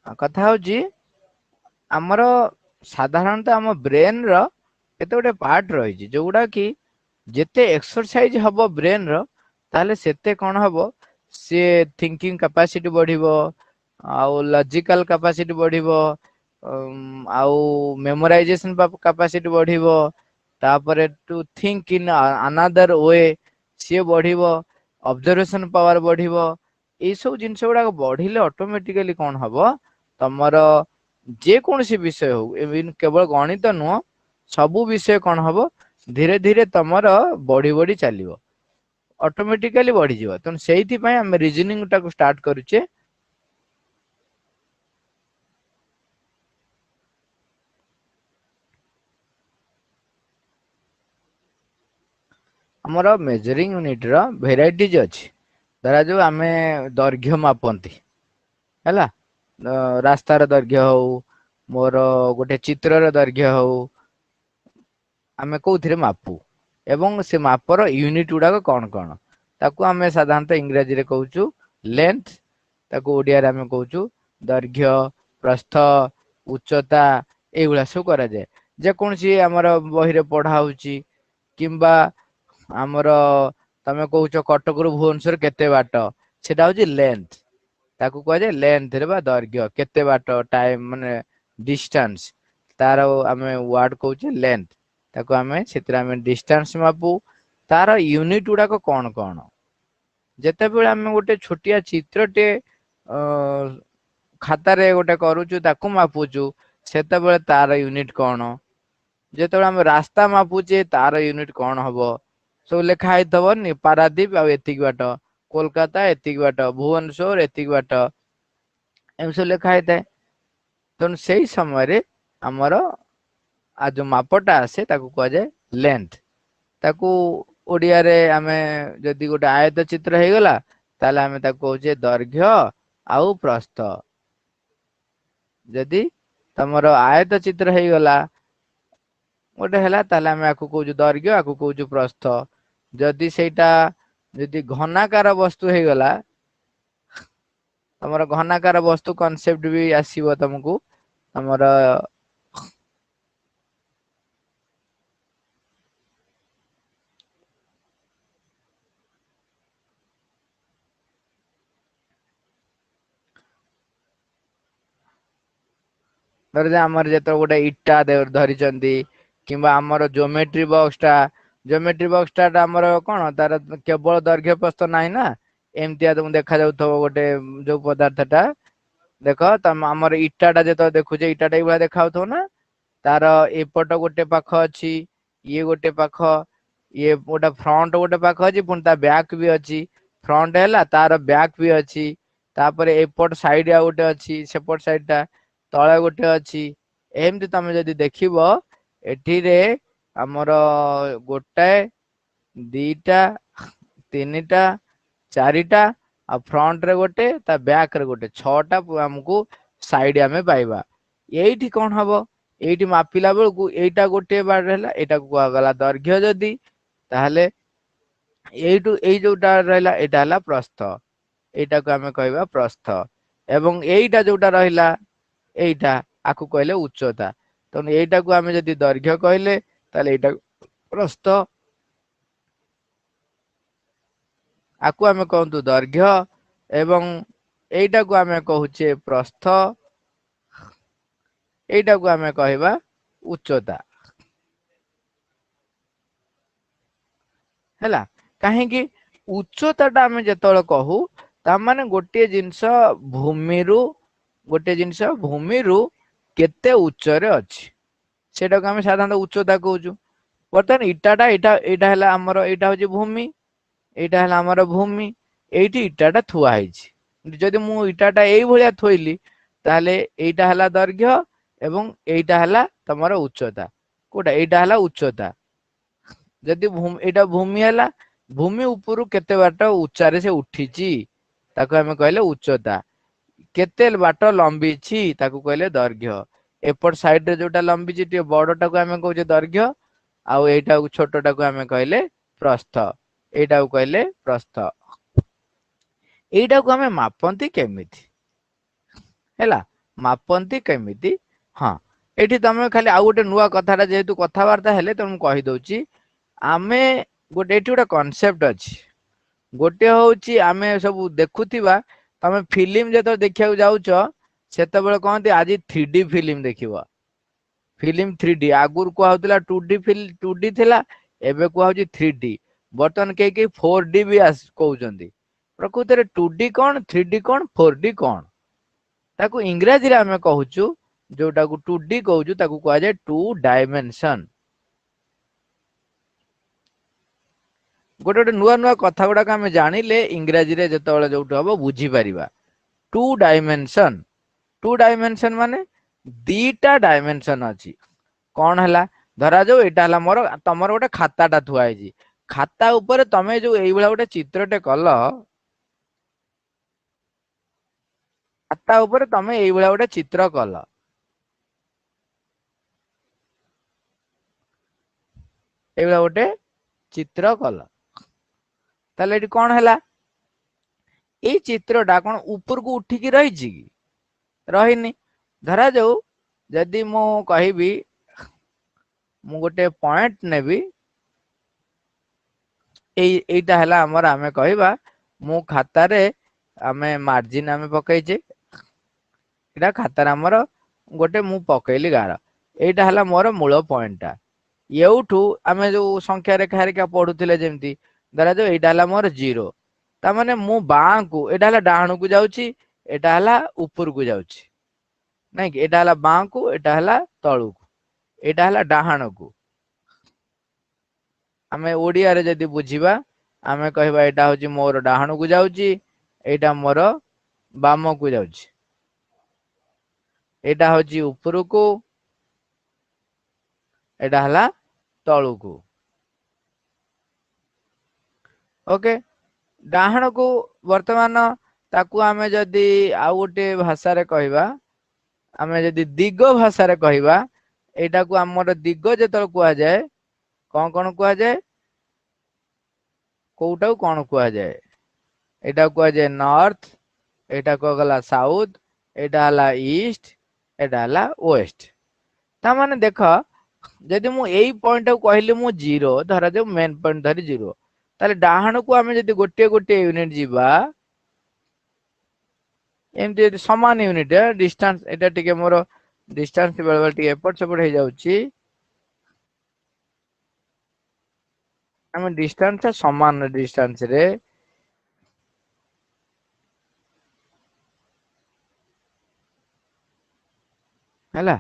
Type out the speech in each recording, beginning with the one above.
କଥା ହଉଛି ଆମର ସାଧାरणतः ଆମ ବ୍ରେନ ର କେତେ ଗୋଟେ ପାର୍ଟ ରହିଛି ଯୋଉଗୁଡା କି ଯେତେ ଏକ୍ସରସାଇଜ ହବ ବ୍ରେନ ର ତାହେଲେ ସେତେ କଣ ହବ ସିଏ ଥିଙ୍କିଂ କାପାସିଟି ବଢିବ ଆଉ ଲଜିକାଲ କାପାସିଟି ବଢିବ ଆଉ ମେମୋରାଇଜେସନ କାପାସିଟି ବଢିବ ତାପରେ to think in another way ସିଏ ବଢିବ ଅବଜରଭେସନ ପାୱାର ବଢିବ ଏଇ ସବୁ ଜିନିଷ ଗୁଡାକ ବଢିଲେ ଅଟୋମେଟିକାଲି କଣ ହବ ତମର ଯେକୌଣସି ବିଷୟ ହଉ କେବଳ ଗଣିତ ନୁହଁ ସବୁ ବିଷୟ କଣ ହବ ଧୀରେ ଧୀରେ ତମର ବଢି ବଢି ଚାଲିବ ଅଟୋମେଟିକାଲି ବଢିଯିବ ତେଣୁ ସେଇଥିପାଇଁ ଆମେ ରିଜନିଂ ଟାକୁ ଷ୍ଟାର୍ଟ କରୁଛେ ଆମର ମେଜରିଂ ୟୁନିଟ ର ଭେରାଇଟିଜ ଅଛି ଧରାଯାଉ ଆମେ ଦୈର୍ଘ୍ୟ ମାପନ୍ତି ହେଲା ରାସ୍ତାର ଦୈର୍ଘ୍ୟ ହଉ ମୋର ଗୋଟେ ଚିତ୍ରର ଦୈର୍ଘ୍ୟ ହଉ ଆମେ କୋଉଥିରେ ମାପୁ ଏବଂ ସେ ମାପର ୟୁନିଟ ଗୁଡାକ କଣ କଣ ତାକୁ ଆମେ ସାଧାରଣତଃ ଇଂରାଜୀରେ କହୁଛୁ ଲେନ୍ଥ ତାକୁ ଓଡିଆରେ ଆମେ କହୁଛୁ ଦୈର୍ଘ୍ୟ ପ୍ରସ୍ଥ ଉଚ୍ଚତା ଏଇଗୁଡା ସବୁ କରାଯାଏ ଯେକୌଣସି ଆମର ବହିରେ ପଢା ହଉଛି କିମ୍ବା ଆମର ତମେ କହୁଛ କଟକରୁ ଭୁବନେଶ୍ୱର କେତେ ବାଟ ସେଟା ହଉଛି ଲେନ୍ଥ ତାକୁ କୁହାଯାଏ ଲେନ୍ଥ ବା ଦୈର୍ଘ୍ୟ କେତେ ବାଟ ଟାଇମ ମାନେ ଡିଷ୍ଟାନ୍ସ ତାର ଆମେ ୱାର୍ଡ କହୁଛେ ଲେନ୍ଥ ତାକୁ ଆମେ ସେଥିରେ ଆମେ ଡିଷ୍ଟାନ୍ସ ମାପୁ ତାର ୟୁନିଟ ଗୁଡାକ କଣ କଣ ଯେତେବେଳେ ଆମେ ଗୋଟେ ଛୋଟିଆ ଚିତ୍ରଟେ ଅ ଖାତାରେ ଗୋଟେ କରୁଛୁ ତାକୁ ମାପୁଛୁ ସେତେବେଳେ ତାର ୟୁନିଟ କଣ ଯେତେବେଳେ ଆମେ ରାସ୍ତା ମାପୁଛେ ତାର ୟୁନିଟ କଣ ହବ ସବୁ ଲେଖା ହେଇଥବନି ପାରାଦୀପ ଆଉ ଏତିକି ବାଟ କୋଲକାତା ଏତିକି ବାଟ ଭୁବନେଶ୍ୱର ଏତିକି ବାଟ ଏମିତି ସବୁ ଲେଖା ହେଇଥାଏ ତେଣୁ ସେଇ ସମୟରେ ଆମର ଆଉ ଯୋଉ ମାପଟା ଆସେ ତାକୁ କୁହାଯାଏ ଲେନ୍ଥ ତାକୁ ଓଡିଆରେ ଆମେ ଯଦି ଗୋଟେ ଆୟତ ଚିତ୍ର ହେଇଗଲା ତାହେଲେ ଆମେ ତାକୁ କହୁଛେ ଦୈର୍ଘ୍ୟ ଆଉ ପ୍ରସ୍ଥ ଯଦି ତମର ଆୟତ ଚିତ୍ର ହେଇଗଲା ଗୋଟେ ହେଲା ତାହେଲେ ଆମେ ଆକୁ କହୁଛୁ ଦୈର୍ଘ୍ୟ ଆକୁ କହୁଛୁ ପ୍ରସ୍ଥ ଯଦି ସେଇଟା ଯଦି ଘନାକାର ବସ୍ତୁ ହେଇଗଲା ତମର ଘନାକାର ବସ୍ତୁ କନସେପ୍ଟ ବି ଆସିବ ତମକୁ ଆମର ଧର ଆମର ଯେତେବେଳେ ଗୋଟେ ଇଟା ଧରିଛନ୍ତି କିମ୍ବା ଆମର ଜୋମେଟ୍ରି ବକ୍ସ ଟା ଆମର କଣ ତାର କେବଳ ଦୈର୍ଘ୍ୟ ପ୍ରସ୍ତ ନାହିଁ ନା ଏମିତିଆ ତମକୁ ଦେଖା ଯାଉଥିବ ଗୋଟେ ଯୋଉ ପଦାର୍ଥ ଟା ଦେଖ ତମ ଆମର ଇଟା ଟା ଯେତେବେଳେ ଦେଖୁଛେ ଇଟାଟା ଏଇ ଭଳିଆ ଦେଖାଯାଉଥିବ ନା ତାର ଏପଟ ଗୋଟେ ପାଖ ଅଛି ଇଏ ଗୋଟେ ପାଖ ଇଏ ଗୋଟେ ଫ୍ରଣ୍ଟ ଗୋଟେ ପାଖ ଅଛି ପୁଣି ତା ବ୍ୟାକ୍ ବି ଅଛି ଫ୍ରଣ୍ଟ ହେଲା ତାର ବ୍ୟାକ୍ ବି ଅଛି ତାପରେ ଏପଟ ସାଇଡ ଆଉ ଗୋଟେ ଅଛି ସେପଟ ସାଇଡ ଟା ତଳେ ଗୋଟେ ଅଛି ଏମିତି ତମେ ଯଦି ଦେଖିବ ଏଠିରେ ଆମର ଗୋଟାଏ ଦିଟା ତିନିଟା ଚାରିଟା ଆଉ ଫ୍ରଣ୍ଟ ରେ ଗୋଟେ ତା ବ୍ୟାକ ରେ ଗୋଟେ ଛଅଟା ଆମକୁ ସାଇଡ ଆମେ ପାଇବା ଏଇଠି କଣ ହବ ଏଇଠି ମାପିଲା ବେଳକୁ ଏଇଟା ଗୋଟିଏ ବାଡ ହେଲା ଏଇଟାକୁ କୁହାଗଲା ଦୈର୍ଘ୍ୟ ଯଦି ତାହେଲେ ଏଇଠୁ ଏଇ ଯୋଉଟା ରହିଲା ଏଇଟା ହେଲା ପ୍ରସ୍ଥ ଏଇଟାକୁ ଆମେ କହିବା ପ୍ରସ୍ଥ ଏବଂ ଏଇଟା ଯୋଉଟା ରହିଲା ଏଇଟା ଆକୁ କହିଲେ ଉଚ୍ଚତା ତେଣୁ ଏଇଟାକୁ ଆମେ ଯଦି ଦୈର୍ଘ୍ୟ କହିଲେ ତାହେଲେ ଏଇଟା ପ୍ରସ୍ଥ ଆକୁ ଆମେ କହନ୍ତୁ ଦୈର୍ଘ୍ୟ ଏବଂ ଏଇଟାକୁ ଆମେ କହୁଛେ ପ୍ରସ୍ଥ ଏଇଟାକୁ ଆମେ କହିବା ଉଚ୍ଚତା ହେଲା କାହିଁକି ଉଚ୍ଚତା ଟା ଆମେ ଯେତେବେଳେ କହୁ ତାମାନେ ଗୋଟେ ଜିନିଷ ଭୂମିରୁ କେତେ ଉଚ୍ଚରେ ଅଛି ସେଇଟାକୁ ଆମେ ସାଧାରଣତଃ ଉଚ୍ଚତା କହୁଛୁ ବର୍ତ୍ତମାନ ଇଟାଟା ଏଇଟା ହେଲା ଆମର ଏଇଟା ହଉଛି ଭୂମି ଏଇଟା ହେଲା ଆମର ଭୂମି ଏଇଠି ଇଟାଟା ଥୁଆ ହେଇଛି ଯଦି ମୁଁ ଇଟାଟା ଏଇଭଳିଆ ଥୋଇଲି ତାହେଲେ ଏଇଟା ହେଲା ଦୈର୍ଘ୍ୟ ଏବଂ ଏଇଟା ହେଲା ତମର ଉଚ୍ଚତା କୋଉଟା ଏଇଟା ହେଲା ଉଚ୍ଚତା ଯଦି ଏଇଟା ଭୂମି ହେଲା ଭୂମି ଉପରୁ କେତେ ବାଟ ଉଚ୍ଚାରେ ସେ ଉଠିଛି ତାକୁ ଆମେ କହିଲେ ଉଚ୍ଚତା କେତେ ବାଟ ଲମ୍ବିଛି ତାକୁ କହିଲେ ଦୈର୍ଘ୍ୟ ଏପଟ ସାଇଡ ରେ ଯୋଉଟା ଲମ୍ବିଛି ଟିକେ ବଡଟାକୁ ଆମେ କହୁଛେ ଦୈର୍ଘ୍ୟ ଆଉ ଏଇଟାକୁ ଛୋଟଟାକୁ ଆମେ କହିଲେ ପ୍ରସ୍ଥ ଏଇଟାକୁ କହିଲେ ପ୍ରସ୍ଥ ଏଇଟାକୁ ଆମେ ମାପନ୍ତି କେମିତି ହେଲା मापंती केमिति हाँ एठी तमे खाली आउ गोटे नुआ कथाटा जेहेतु कथावार्ता हेले तो कहि दउची आमे गोटे एठी गोटे कॉन्सेप्ट अछि गोटे होउची आमे सब देखुथिबा तमे फिल्म जेतो देखिया जाउचो सेतेबेले कहंती आज 3D फिल्म देखिबो फिल्म 3D आगुर को होतला 2D फिल्म 2D थिला एबे को होची 3D बर्तन के 4D भी आस कहउचंदी प्रकृत रे 2D कोन 3D कोन 4D कोन ताकू इंग्रजी रे हमें कहूचु जोटा को 2D कहूचु ताकू कहा जाय 2 डायमेंशन गोटे गोटे नुआ नुआ कथा गुडा आम जानिले इंग्रजी रे जतबेले जोट हबो बुझी परिबा 2 डायमेंशन माने दीटा डायमेंशन अछि कौन हला धरा जो एटा हला मोर तमर गोटे खाताटा थुआ हैजी खाता ऊपर तमे जो एई बेला गोटे चित्रटे कल खाता ऊपर तमे एई बेला गोटे चित्र कल एई बेला गोटे चित्र कल ताले एटी कौन हला एई चित्रटा कोन ऊपर को उठिकी रहिछि कि रहिनी धरा जाऊ जदि मु कहिबी मु गोटे पॉइंट नेबी एईटा हला हमर आमे कहबा मु खाता रे आमे मार्जिन आमे पकैछे एटा खाता रे हमर गोटे मु पकैली गार एईटा हला मोर मूल पॉइंटटा एउठू आमे जो संख्या रेखा हेरिका पढुथिले जेमती धरा जो एईटा हला मोर 0 ता माने मु बां को एटा हला डाहण को जाउची एटा हला ऊपर को जाउची नहीं कि एटा हला बां को एटा हला तळु को एटा हला डाहण को आमे ओडिया रे जदी बुझिबा आमे कहबा एटा होची मोर डाहण को जाउची एटा मोर बाम को जाउची एटा होची ऊपर को एटा हला तळु को ओके डाहण को वर्तमान ताकू आमे जदी आ गोटे भाषा रे कहबा आमे जदी दिग भाषा रे कहबा एटा को हमर दिग जेतल कुआ जाय कोन कुआ जाय कोउटा कोन कुआ जाय एटा कुआ जाय नॉर्थ एटा को गला साउथ एटा हला ईस्ट एटा हला वेस्ट ता माने देखो जदि मु एई पॉइंट को कहली मु 0 धरा जो मेन पॉइंट धरी 0 ताले डाहण को आमे जदि गोटे गोटे यूनिट जीवा एमती समान यूनिट डिस्टेंस एटा टिके मोर डिस्टेंस बेले बेले टिके एपट सेपट हो जाउची आमे डिस्टेंस समान डिस्टेंस रे हला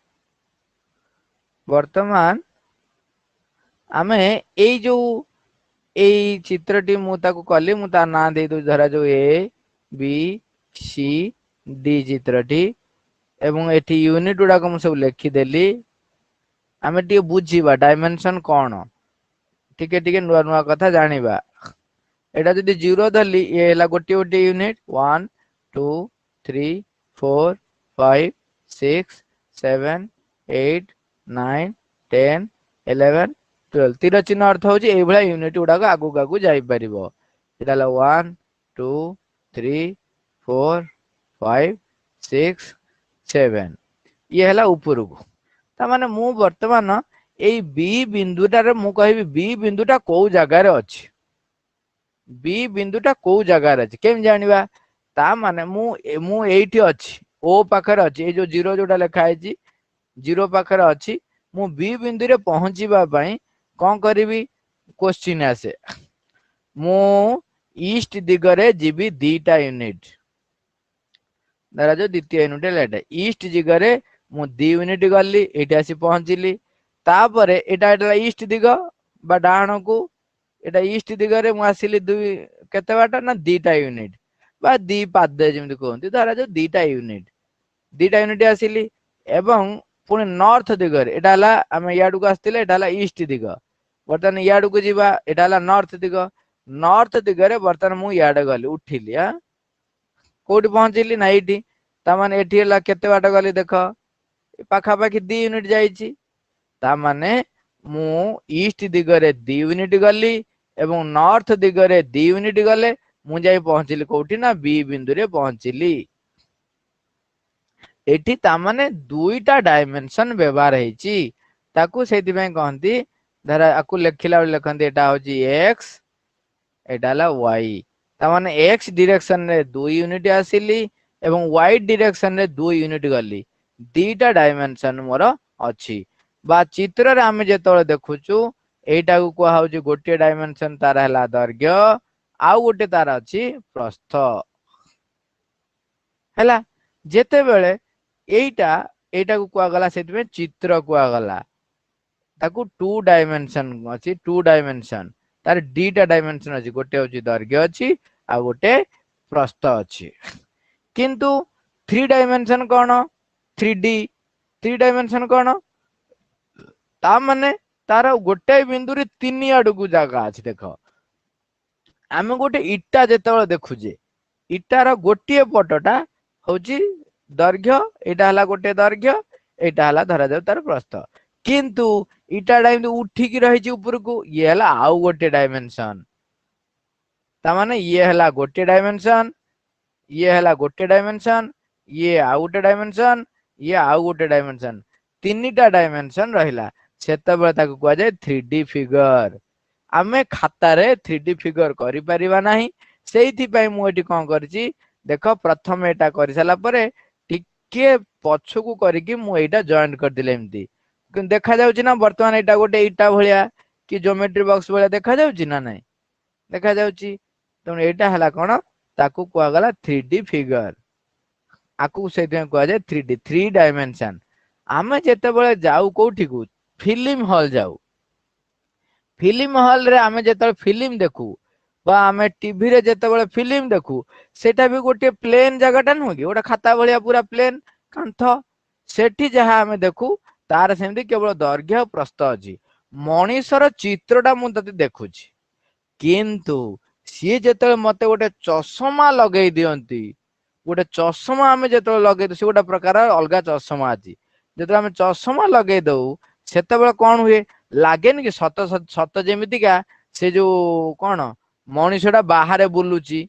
वर्तमान आमे एई जो एई चित्रटी मु ताकू कली मु ता ना दे दो धरा जो ए बी सी डी चित्रटी एवं एठी यूनिट गुडा को मु सब लिखि देली आमे टिके बुझीबा डायमेंशन कोन टिके टिके नुआ नुआ कथा जानिबा एटा जदी 0 धरली ए हला गोटे गोटे यूनिट 1 2 3 4 5 6 7 8 9 10 11 12 तीर चिन्ह अर्थ होची एई भला यूनिट गुडा को आगु आगु जाई परिबो एटा हला 1 2 3 4 5 6 7 ये हला ऊपर को ता माने मु वर्तमान एई बी बिंदुटा रे मु कहबी बी बिंदुटा को जगह रे अछि बी बिंदुटा को जगह रे अछि केम जानिबा ता माने मु एइठी अछि ओ पाखर अछि ए जो 0 जोटा लिखा हैछि 0 पाखर अछि मु बी बिंदु रे पहुंचीबा पई कोन करिवि क्वेश्चन आसे मु ईस्ट दिगरे जीबी दीटा यूनिट धरा जो द्वितीय यूनिट लेटा ईस्ट दिगरे मु 2 यूनिट गल्ली एठी आसी पहुंचली तापरे एटा एटा ईस्ट दिग बा डाहण को एटा ईस्ट दिगरे मु आसीली 2 केते बाटा ना दीटा यूनिट बा दी पाद जेमति कहंती धरा जो दीटा यूनिट आसीली एवं पुणी नॉर्थ दिगरे एटा हला हम याडू को आस्तिले एटा हला ईस्ट दिग बर्तन याडू को जीवा एटा हला नॉर्थ दिगरे बर्तन मु याडे गली उठिली आ कोठी पहुंचली ना एठी ता माने एठी हला केते बाट गली देखो पाखा पाखी 2 यूनिट जाईची ता माने मु ईस्ट दिगरे 2 यूनिट गली एवं नॉर्थ दिगरे 2 यूनिट गले मु जाई पहुंचली कोठी ना बी बिंदु रे पहुंचली एठी तामाने दुईटा डायमेंशन व्यवहार हेची ताकू सेति में कहंती धरा आकु लेखिला लेखंती एटा होची x एटा हला y तामाने x डायरेक्शन रे 2 यूनिट आसिली एवं y डायरेक्शन रे 2 यूनिट गली दीटा डायमेंशन मोर अछि बा चित्र रे हम जेतोळे देखुचु एटा को कोहा होची गोटे डायमेंशन तार हला दैर्घ्य आउ गोटे तार अछि प्रस्थ हला जेते बेले एटा एटा को कुआ गला सेति में चित्र कुआ गला ताकू 2 डायमेंशन अछि 2 डायमेंशन तार डीटा डायमेंशन अछि गोटे होची दैर्घ्य अछि आ गोटे प्रस्थ अछि किंतु 3 डायमेंशन कोन 3D 3 डायमेंशन कोन ता माने तार गोटे बिंदु रे 3 आडू को जागा अछि देखो आमे गोटे इटा जेतेबेले देखुजे इटार गोटे पटटा होची दैर्घ्य एटा हला गोटे दैर्घ्य एटा हला धरा जाउ तार प्रस्थ किंतु इटाडा एमती उठिकी रहिची ऊपर को ये हला आउ गोटे डायमेंशन ता माने ये हला गोटे डायमेंशन ये हला गोटे डायमेंशन ये आउ गोटे डायमेंशन ये आउ गोटे डायमेंशन तीनटा डायमेंशन रहिला सेतेबेले ताकू कुआ जाय 3D फिगर आमे खाता रे 3D फिगर करि परिबा नाही सेहिथि पई मु एठी कोन करची देखो प्रथम एटा करि साला परे टिके पछकू करिकि मु एटा जॉइन कर दिले एमती कि देखा जाउची ना वर्तमान एटा गोटे इटा भलिया कि ज्योमेट्री बॉक्स भलिया देखा जाउची ना नाही देखा जाउची त एटा हला कोन ताकू कुआ गला 3D फिगर आकू सेते कुआ जाय 3D 3 डायमेंशन आमे जेतेबेले जाउ कोठी को फिल्म हॉल जाउ फिल्म हॉल रे आमे जेतेबेले फिल्म देखू बा आमे टीवी रे जेतेबेले फिल्म देखू सेटा भी गोटे प्लेन जगहटा नु कि गोटा खाता भलिया पूरा प्लेन कांथ सेठी जहा आमे देखू तार सेमती केवल दैर्घ्य प्रस्थ अछि मणिसर चित्रटा मु तते देखुची किंतु सी जेतेबेले मते गोटे चश्मा लगेई दियंती गोटे चश्मा आमे जेतेबेले लगेई दउ से गोटा प्रकार अलगा चश्मा अछि जेतेबेले आमे चश्मा लगेई दउ सेतेबेले कोन हुए लागेनि कि सत सत जेमिति का से जो कोन मणिसटा बाहर बुलुची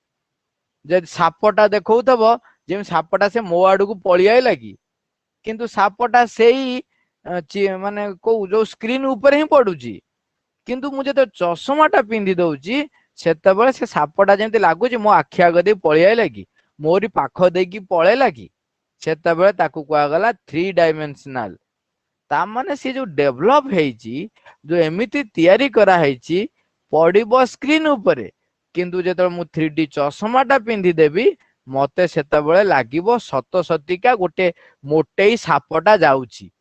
जे सापटा देखौतबो जे सापटा से मो आडू को पळि आइला कि किंतु सापटा सेई माने को जो स्क्रीन ऊपर ही पडुची किंतु मु जते चश्माटा पिंधि दउची सेतेबेले से सापटा जेमति लागुची मो आखि आगे दे पळि आइला कि मोरी पाख देकी पळेला कि सेतेबेले ताकू कुआ गला 3 डायमेंशनल ता माने से जो डेवलप हेची जो एमिति तयारी करा हेची पडिबो स्क्रीन ऊपर किंतु जेतबेले मु 3D चश्माटा पिंधि देबी मते सेतेबेले लागिबो सत सतिका गोटे मोटेई सापटा जाउची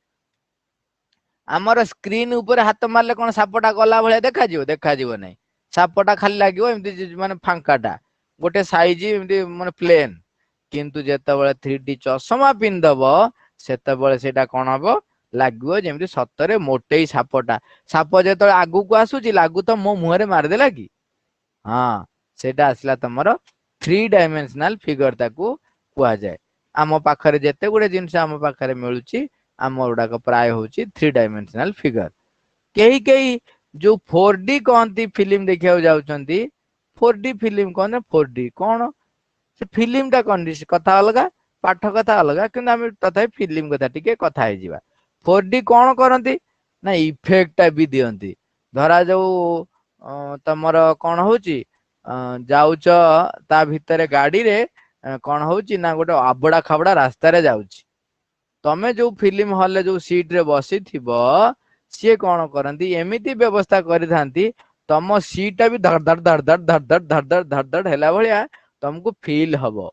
आमर स्क्रीन ऊपर हाथ मारले कोन सापटा गला भले देखा जिवो नै सापटा खाली लागिवो एमती माने फांकाटा गोटे साइज एमती माने प्लेन किंतु जेतेबेले 3D चश्मा पिंधबो सेतेबेले सेटा कोन हबो लागो जेमति सतरे मोटेई सापटा साप जेतबेले आगु को आसुची लागु त मो मुहरे मार देला कि हां सेटा आसला तमरो 3 डायमेंशनल फिगर ताकू कुआ जाय आम पाखरे जेते गुडे जिंस आम पाखरे मिलुची आम उडा को प्राय होची 3 डायमेंशनल फिगर केही केही जो 4D कहंती फिल्म देखिया जाउचंती 4D फिल्म कोन 4D कोन से फिल्म ता कोन कथा अलगा पाठ कथा अलगा किंतु हम तथा फिल्म कथा टिके कथा हे जिवा 4D कोन करंती ना इफेक्ट भी दियंती धरा जो तमर कोन होची जाउच ता भितरे गाड़ी रे कोन होची ना गोटे आबडा खाबडा रास्ता रे जाउची तमे जो फिल्म हॉल रे जो सीट रे बसी थिबो सी कोन करंती एमिति व्यवस्था करि थांती तम सीटा भी धड़ धड़ धड़ धड़ धड़ धड़ धड़ धड़ धड़ धड़ हैला भलिया तुमको फील हबो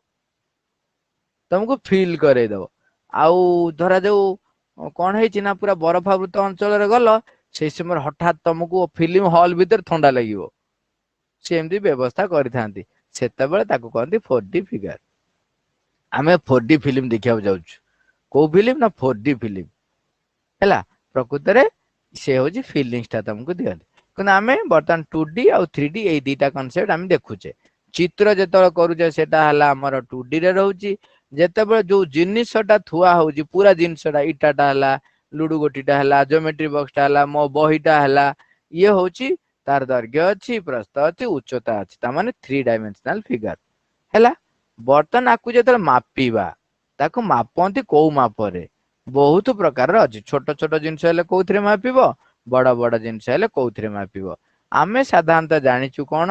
तुमको फील करे दो आउ धरा जो कोन हेची ना पूरा बरफावृत अंचल रे गलो से समय हठात तुमको फिल्म हॉल भीतर ठंडा लागिवो सेमती व्यवस्था करि थांती सेतेबेले ताको कहंती 4D फिगर आमे 4D फिल्म देखिया जाउछु को फिल्म ना 4D फिल्म हैला प्रकृत रे से होची फीलिंग्स ता तुमको दियंती कन आमे बर्तन 2D और 3D ए दीटा कांसेप्ट आमे देखुचे चित्र जेतबेले करूचे सेटा हला हमर 2D रे रहउची जेतेबेले जो जिनिसटा थुआ होउची पूरा जिनिसटा इटाटा हला लुडु गोटीटा हला ज्योमेट्री बॉक्सटा हला मो बहीटा हला ये होची तार दैर्घ्य अछि प्रस्थ अछि उच्चता अछि ता माने 3 डायमेंशनल फिगर हैला बर्तन आकु जेतबेले मापीबा ताको मापंती को मापरे बहुत प्रकार अच्छी छोट छोट जिनस कौन मापिब बड़ बड़ जिनस कौन मापिब आमे साधारणतः जाचु कौन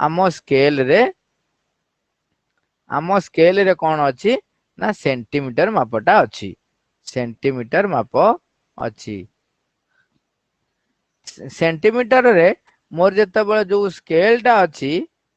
आम स्केल रे कौन अच्छी ना सेंटीमीटर मापटा अच्छी सेंटीमीटर माप अच्छी सेंटीमीटर रे मोर जिते बड़े जो स्केल टा अच्छी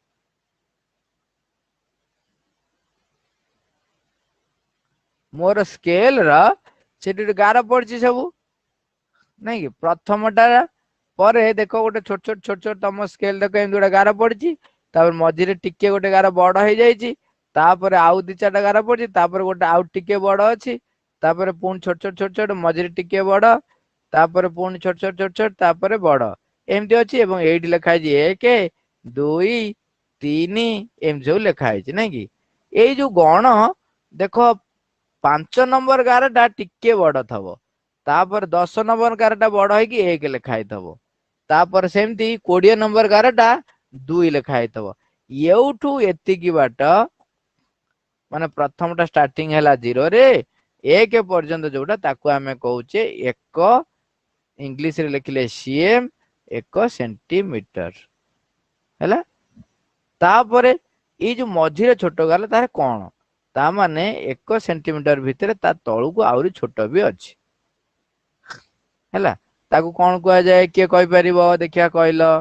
मोर स्केल रा से गार पड़ी सब नहीं कि प्रथमटा पर देख गोटे छोट छोट छोट छोट तुम स्केल देख एम गोटे गार पड़ी मझे टिके गोटे गार बड़ हो जापर आउ दी चार गार पड़ी गोटे आउ टिके बड़ अच्छी पुणी छोट छोट छोट छोट मझे टिके बड़ पुणी छोट छोट छोट छोट बड़ एमती अच्छी ये लिखाई एक दुई तीन एम सब लिखाई नहीं कि यही जो गण देख 5 नंबर गारटा टिके बड़ थव तापर 10 नंबर गारटा बड़ होगी एक लिखाई थव तापर सेमती 20 नंबर गारटा 2 लिखाई थव एठू एतिकी बाट माने प्रथमटा स्टार्टिंग है 0 रे 1 पर्यंत जोटा ताकू आमे कहूचे एक इंग्लिश रे लिखले सीएम 1 सेंटीमीटर हैला तापरे ये जो मझिरे छोट गाला तार कौन ता माने 1 सेंटीमीटर भितर ता तळु को आउरी छोट भी अछि हैला ताकू कौन कुआ जाए के कहि परिबो देखिया कहलो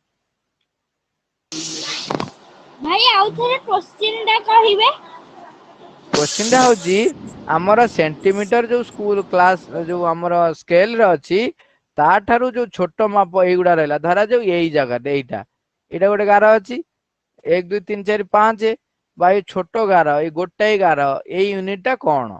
भाई आउ थरे क्वेश्चन दा कहिबे क्वेश्चन टा होजी हमर सेंटीमीटर जो स्कूल क्लास जो हमर स्केल रे अछि ता ठारू जो छोट माप एगुडा रहला धरा जो एई जगह एटा एटा गोटे गार अछि 1 2 3 4 5 भाई छोट गार ए गोटाई गार ए यूनिट टा कौन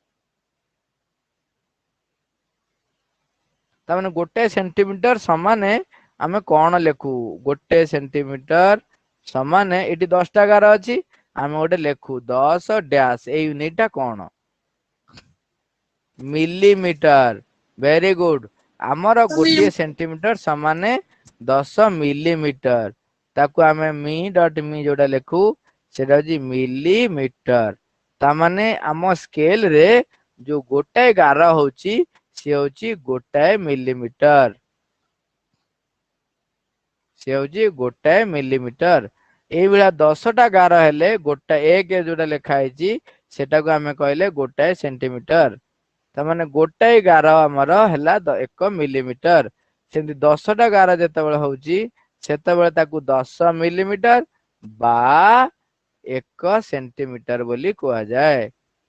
ताने गोटे सेंटीमीटर समान आमे कौन लेखु गोटे सेंटीमीटर समान एटी 10 टा गार अछि आमे गोटे लेखु 10 डैश ए यूनिट टा कौन मिलीमीटर वेरी गुड आमर गोटे सेंटीमीटर समान 10 मिलीमीटर ताकू आमे मी डॉट मी जोटा लेखु सेटा होजी मिलीमीटर ता माने आम स्केल रे जो गोटाए गार होची से होची गोटाए मिलीमीटर से होची गोटाए मिलीमीटर एई बेला 10 टा गार हेले गोटा एक जोटा लिखा है सेटा को आमे कहले गोटाए सेंटीमीटर ता माने गोटाए गार हमर हैला 1 मिलीमीटर सेंती 10 टा गार जते बेले होची सेते बेले ताकू 10 मिलीमीटर बा 1 सेंटीमीटर बोली कुआ जाए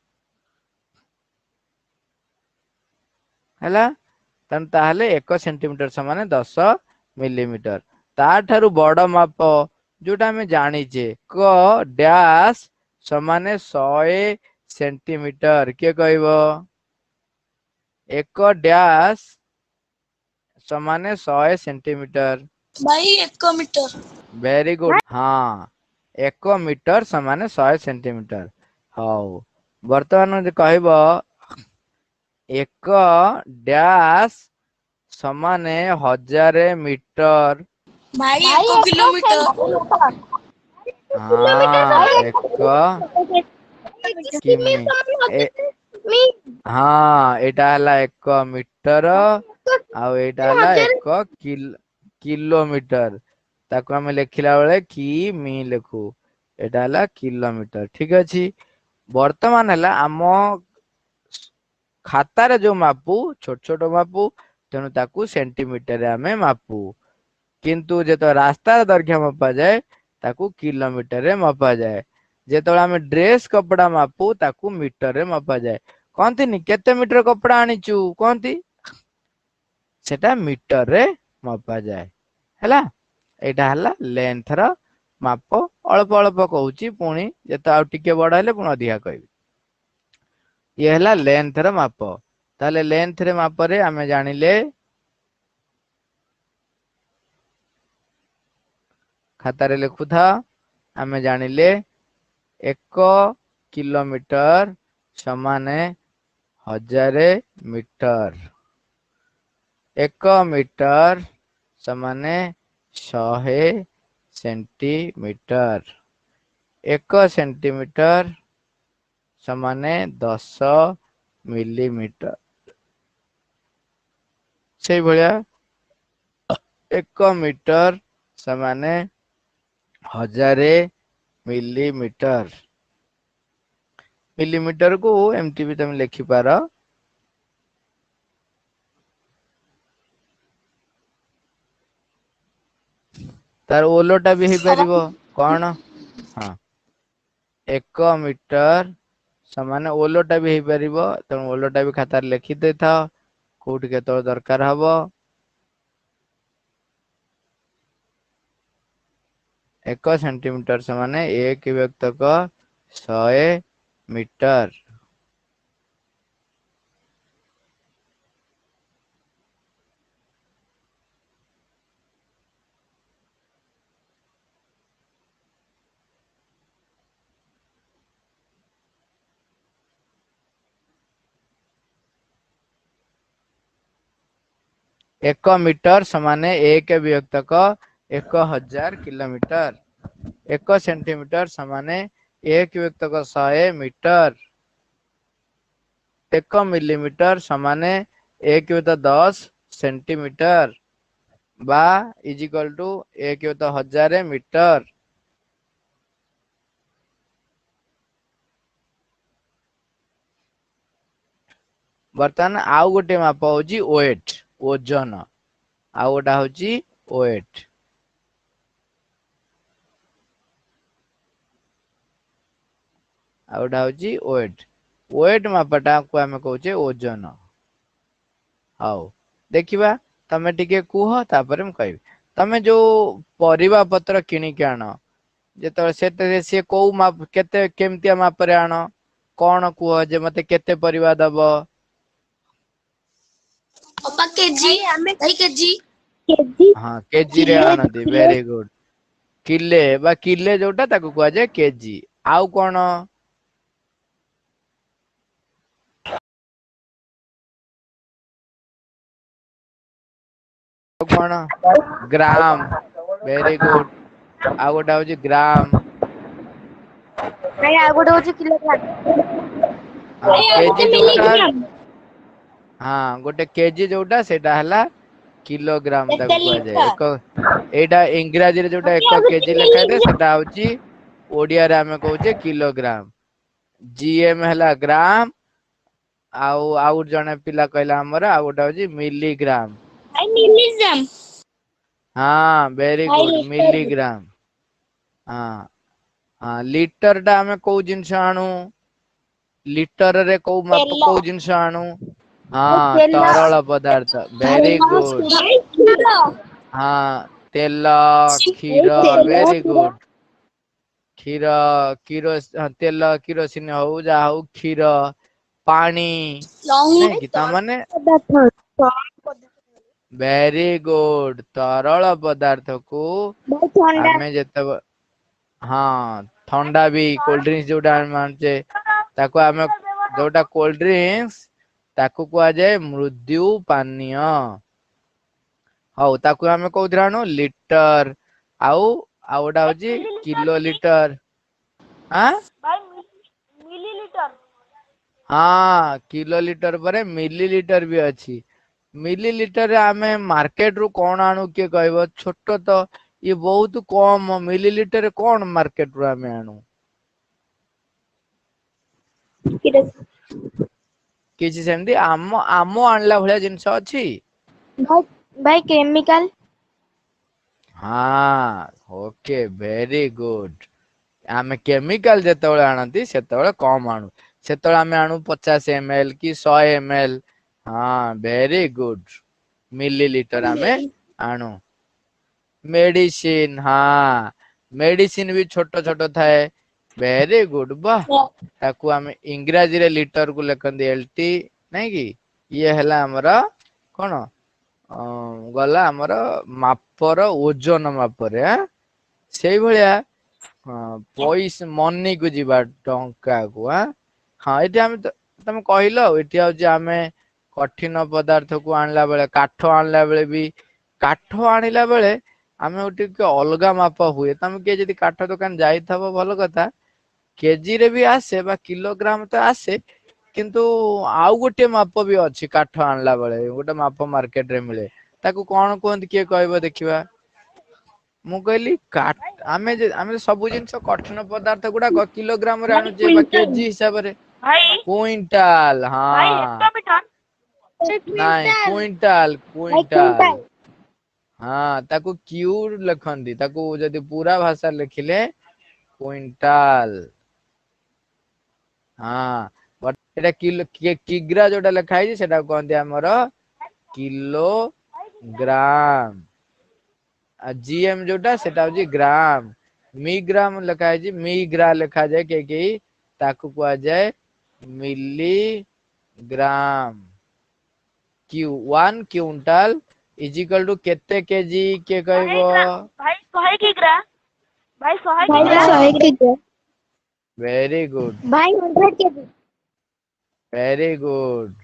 हैला तन ताहले 1 सेंटीमीटर समान 10 मिलीमीटर ता ठारू बड़ माप जोटा हमें जानिचे क डैश समान 100 सेंटीमीटर के कहबो 1 डैश समान 100 सेंटीमीटर भाई 1 मीटर वेरी गुड हाँ 1 मीटर समान 100 सेंटीमीटर हाउ वर्तमान कहबो 1 डैश समान 1000 मीटर भाई 1 किलोमीटर हाँ 1 किमी हाँ एटा हला 1 मीटर आउ एटा हला 1 किलोमीटर ताको हमें लिखिला बेले किमी लिखु एटा हला किलोमीटर ठीक अछि वर्तमान हला आम खातार जो मापू छोट छोट मापू तेणु ताकू सेंटीमीटर रे आमे मापू किंतु जेतो रास्तार दैर्घ्य मापा जाए ताकू किलोमीटर रे मापा जाए जेतो आमे ड्रेस कपड़ा मापू ताकू मीटर रे मापा जाए कहती नि केते मीटर कपड़ा आनीचू कहती सेटा मीटर रे मापा जाए हैला एटा हला लेंथ रा माप अल्प अल्प कहूची पुणी जेतो आ टिके बड़ हेले पुणी अधिका कहबी ये हला लेंथ रा माप ताले लेंथ रे माप रे आमे जानिले खाता रे लिखु था आमे जानिले 1 किलोमीटर समान 1000 मीटर 1 मीटर समान 100 सेंटीमीटर 1 सेंटीमीटर ସମାନେ 10 ମିଲିମିଟର। ସେଇଭଳିଆ 1 ମିଟର ସମାନେ 1000 ମିଲିମିଟର। ମିଲିମିଟର କୁ ଏମିତି ବି ତମେ ଲେଖିପାର ତାର ଓଲଟା ବି ହେଇପାରିବ କଣ? ହଁ 1 ମିଟର ସମାନେ ଓଲଟା ବି ହେଇପାରିବ, ତେଣୁ ଓଲଟା ବି ଖାତାରେ ଲେଖି ଦେଇଥାଅ, କୋଉଠି କେତେବେଳେ ଦରକାର ହବ। 1 ସେଣ୍ଟିମିଟର ସମାନେ 1/100 ମିଟର। 1 ମିଟର ସମାନେ 1/1000 କିଲୋମିଟର। 1 ସେଣ୍ଟିମିଟର ସମାନେ 1/100 ମିଟର। 1 ମିଲିମିଟର ସମାନେ 1/10 ସେଣ୍ଟିମିଟର ବା ଇଜିକାଲ ଟୁ 1/1000 ମିଟର। ବର୍ତ୍ତମାନ ଆଉ ଗୋଟେ ମାପ ହଉଛି ୱେଟ, ଓଜନ। ଆଉ ଗୋଟା ହଉଛି ୱେଟ। ଆଉ ଗୋଟା ହଉଛି ୱେଟ। ୱେଟ ମାପଟାକୁ ଆମେ କହୁଛେ ଓଜନ। ହଉ ଦେଖିବା, ତମେ ଟିକେ କୁହ ତାପରେ ମୁଁ କହିବି। ତମେ ଯୋଉ ପରିବା ପତ୍ର କିଣିକି ଆଣ, ଯେତେବେଳେ ସେଥିରେ ସିଏ କୋଉ ମାପ କେତେ କେମିତିଆ ମାପରେ ଆଣ? କଣ କୁହ ଯେ ମତେ କେତେ ପରିବା ଦବ? ଅପା କେଜି, ଭାଇ କେଜି। କେଜି ହଁ କେଜିରେ କିଲେ ଆଣନ୍ତି, କିଲୋ ଭେରି ଗୁଡ। କିଲେ ବା କିଲେ ଯୋଉଟା ତାକୁ କୁହାଯାଏ କେଜି। ଆଉ କଣ? ଆଉ କଣ? Gram, very good. ଆଉ ଗୋଟେ ହଉଛି ଗ୍ରାମ। ନାଇଁ ଆଉ ଗୋଟେ ହଉଛି କିଲୋଗ୍ରାମ। ହଁ ଭାଇ ଆଉ କେଜି ଗୋଟେ ଯୋଉଟା, ମିଲିଗ୍ରାମ। ହଁ ଗୋଟେ କେଜି ଯୋଉଟା ସେଇଟା ହେଲା କିଲୋଗ୍ରାମ କେତେ ତାକୁ କୁହାଯାଏ। ଲିଟର? ଏଇଟା ଇଂରାଜୀରେ ଯୋଉଟା ଭାଇ ଆଉ 1 ଗୋଟେ କେଜି ଲେଖା ହେଇଥାଏ ମିଲିଗ୍ରାମ। ସେଟା ହଉଛି ଓଡିଆରେ ଆମେ କହୁଛେ କିଲୋଗ୍ରାମ। GM ହେଲା ଗ୍ରାମ। ଆଉ ଜଣେ ପିଲା କହିଲା ଆମର ଆଉ ଗୋଟେ ହଉଛି ମିଲିଗ୍ରାମ। ଭାଇ ମିଲିଗ୍ରାମ। ହଁ ଭେରି ଭାଇ ଗୁଡ ଲିଟର। ମିଲିଗ୍ରାମ। ହଁ ହଁ ଲିଟର ଟା ଆମେ କୋଉ ଜିନିଷ ଆଣୁ? ଲିଟରରେ କୋଉ ମାପ ତେଲ। କୋଉ ଜିନିଷ ଆଣୁ? ଭାଇ ହଁ ତେଲ। ତରଳ ପଦାର୍ଥ, ଭେରି ତେଲ ଗୁଡ। ଭାଇ କ୍ଷୀର। ହଁ ତେଲ, ଭାଇ କ୍ଷୀର ତେଲ ଭେରି କ୍ଷୀର। ଗୁଡ। କ୍ଷୀର, ତେଲ କିରୋସିନ ହଉ ଯାହା ହଉ, କ୍ଷୀର, ପାଣି, ନାଇଁ କି ତାମାନେ ଭେରି ଗୁଡ। ତରଳ ପଦାର୍ଥକୁ ଭାଇ ଥଣ୍ଡା। ଆମେ ଯେତେବେଳେ ହଁ ଥଣ୍ଡା ବି କୋଲଡ୍ରିଙ୍କସ ଯୋଉଟା ଆମେ ଆଣୁଛେ ତାକୁ ଆମେ ଯୋଉଟା କୋଲଡ୍ରିଙ୍କସ ତାକୁ କୁହାଯାଏ ମୃଦୁ ପାନୀୟ। ହଉ ତାକୁ ଆମେ କୋଉଥିରେ ଆଣୁ ଲିଟର। ଆଉ ଗୋଟା ହଉଛି କିଲୋ ଲିଟର। ଆଁ ଭାଇ ମିଲି ଲିଟର। ହଁ କିଲୋ ଲିଟର ପରେ ମିଲି ଲିଟର ବି ଅଛି। ମିଲି ଲିଟରରେ ଆମେ ମାର୍କେଟ ରୁ କଣ ଆଣୁ କିଏ କହିବ? ଛୋଟ ତ ଇଏ ବହୁତ କମ ମିଲି ଲିଟରରେ କଣ ମାର୍କେଟ ରୁ ଆମେ ଆଣୁ? କିଛି ସେମିତି ଆମ ଆଣିଲା ଭଳିଆ ଜିନିଷ ଅଛି? ଭାଇ କେମିକାଲ। ହଁ ଓକେ ଭେରି ଗୁଡ। ଆମେ କେମିକାଲ ଯେତେବେଳେ ଆଣନ୍ତି ସେତେବେଳେ କମ ଆଣୁ। ସେତେବେଳେ ଆମେ ଆଣୁ 50 ml କି 100 ml। ହଁ ଭେରି ଗୁଡ ମିଲି ଲିଟର ଆମେ ଆଣୁ। ମେଡିସିନ ହଁ ମେଡିସିନ ବି ଛୋଟ ଛୋଟ ଥାଏ। ଭେରି ଗୁଡ ବା ତାକୁ ଆମେ ଇଂରାଜୀରେ ଲିଟର କୁ ଲେଖନ୍ତି LT ନାଇଁ କି? ଇଏ ହେଲା ଆମର କଣ ଗଲା ଆମର ମାପର ଓଜନ ମାପରେ ସେଇଭଳିଆ ହଁ ପଇସା ମନିକୁ ଯିବା ଟଙ୍କା କୁ ହଁ ଏଠି ଆମେ ତମେ କହିଲ ଆଉ ଏଠି ହଉଛି ଆମେ କଠିନ ପଦାର୍ଥକୁ ଆଣିଲା ବେଳେ କାଠ ଆଣିଲା ବେଳେ ବି କାଠ ଆଣିଲା ବେଳେ ଆମେ ଟିକେ ଅଲଗା ମାପ ହୁଏ। ତମେ କିଏ ଯଦି କାଠ ଦୋକାନ ଯାଇଥବ ଭଲ କଥା। केजी रे भी आसे बा किलोग्राम तो आसे किंतु आउ गोटे माप भी अछि काठ आणला बेले गोटे माप मार्केट रे मिले ताकू कोन कोन किए कहबो देखिबा मु कहली आमे सब जिनिस कठिन पदार्थ गुडा किलोग्राम रे भाई आणुचे बा क्विंटल केजी हिसाब रे भाई क्विंटाल भाई हाँ हेक्टोमीटर नाଇଁ क्विंटल क्विंटाल भाई क्विंटाल क्विंटल हाँ ताकू क्यू लिखंदी ताकू जदि पूरा भाषा लिखिले क्विंटाल हाँ बट एटा किलो किग्रा जोटा लिखा है सेटा कहंदी हमर किलोग्राम आ जीएम जोटा सेटा होजी ग्राम मिग्राम लिखा है मिग्रा लिखा जाए के ताकू कहा जाए मिलीग्राम क्यू 1 क्विंटल इज इक्वल टू केते केजी के कहबो भाई 100 किग्रा भाई 100 भाई किग्रा 100 केजी वेरी गुड भाई 100 केजी वेरी गुड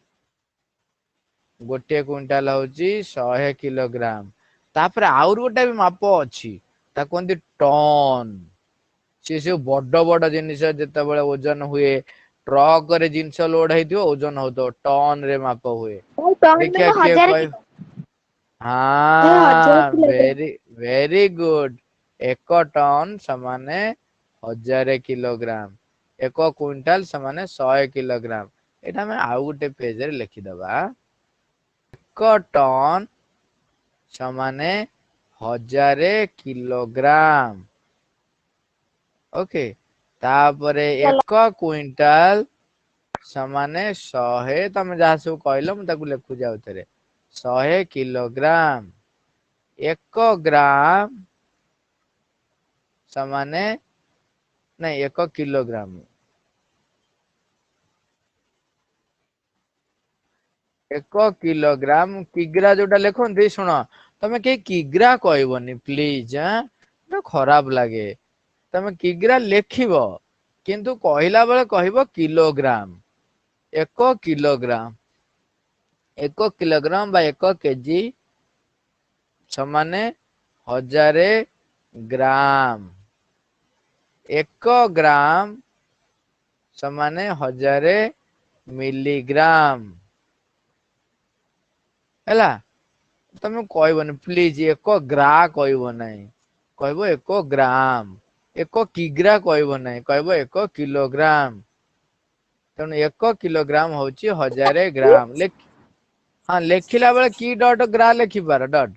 गोटे क्विंटाल होची 100 किलोग्राम तापर आउर गोटे भी माप अछि ता कोंदी टन से बड़ बड़ जिनिस जते बेले ओजन हुए ट्रक रे जिनिस लोड ହେଇଥିବ ओजन होतो टन रे माप हुए भाई टन देखिया में किए 1000 कह किलो भाई 1000 हाँ kilogram very very good 1 ton समाने 1000 किलोग्राम 1 क्विंटाल समाने 100 किलोग्राम एटा में आउ गोटे पेज रे लिखि दबा 1 टन समाने 1000 किलोग्राम ओके तापरे 1 क्विंटाल समाने 100 तमे जहा सब कहलो म ताकू लिखु जाउ थरे 100 किलोग्राम 1 ग्राम समाने नहीं 1 किलोग्राम 1 किलोग्राम किग्रा जोटा लिखंती सुनो तमे के किग्रा कहबनी प्लीज हां खराब लागे तमे किग्रा लेखिबो किंतु कहिला बेले कहबो किलोग्राम 1 किलोग्राम 1 किलोग्राम बा 1 केजी समाने 1000 ग्राम 1 ग्राम समाने 1000 मिलीग्राम हैला तमे कहबनी प्लीज 1 ग्रा कहबो नहीं कहबो 1 ग्राम 1 किग्रा कहबो नहीं कहबो 1 किलोग्राम तेणु 1 किलोग्राम होची 1000 ग्राम हाँ लेखिला बेले की डॉट ग्रा लेखि पार डॉट